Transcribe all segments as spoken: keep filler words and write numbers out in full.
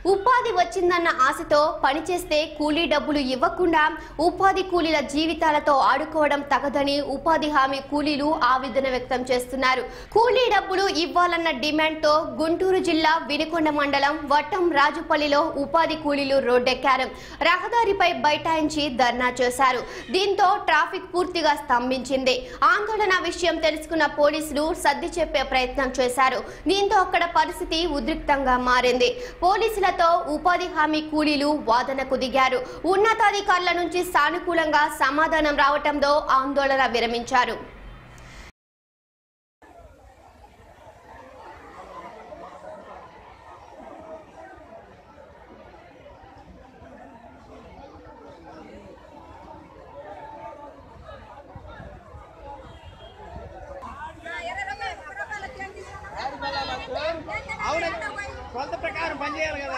ఉపాధి వచ్చిందన్న ఆశతో పనిచేస్తే కూలీ డబ్బులు ఇవ్వకుండా ఉపాధి కూలీల జీవితాలతో ఆడుకోవడం తగదని ఉపాధి హామీ కూలీలు ఆవేదన వ్యక్తం చేస్తున్నారు. కూలీ డబ్బులు ఇవ్వాలన్న డిమాండ్తో గుంటూరు జిల్లా వినుకొండ మండలం వట్టం రాజుపల్లిలో ఉపాధి కూలీలు రోడ్డెక్కారు. రహదారిపై బైఠాయించి ధర్నా చేశారు. దీంతో ట్రాఫిక్ పూర్తిగా స్తంభించింది. ఆందోళన విషయం తెలుసుకున్న పోలీసులు సర్ది చెప్పే ప్రయత్నం చేశారు. దీంతో అక్కడ పరిస్థితి ఉద్రిక్తంగా మారింది. పోలీసుల ఉపాధి హామీ కూలీలు వాదనకు దిగారు. ఉన్నతాధికారుల నుంచి సానుకూలంగా సమాధానం రావడంతో ఆందోళన విరమించారు. కొంత ప్రకారం పనిచేయాలి కదా.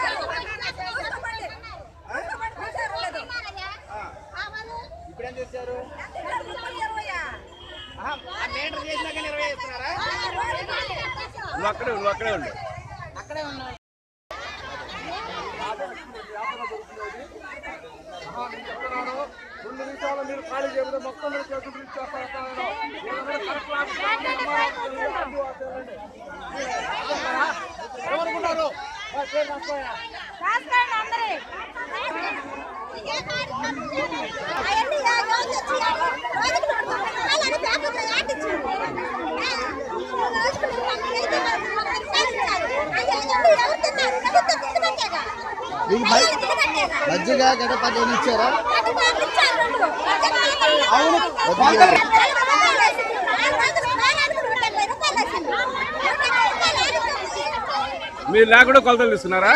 ఇప్పుడు ఏం చేశారు? మీటర్ చేసినాక ఇరవై ఇస్తున్నారా? నువ్వు అక్కడే నువ్వు అక్కడే ఉండు అక్కడే ఉన్నావు. రెండు నిమిషాలు మీరు ఖాళీ చేస్తే మొత్తం మీరు చేతులు ఎవరుకున్నారు? మజ్జిగ గడప ఇచ్చారా? అవును, మీరు లేకుండా కొలతలు తీసుకున్నారా?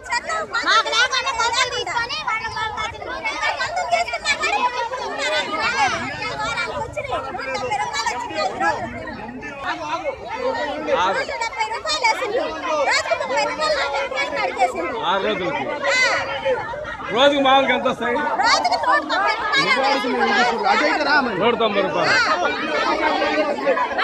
ఆరు రోజులకి రోజుకి మామూలుగా ఎంత వస్తాయి? నూట తొంభై రూపాయలు.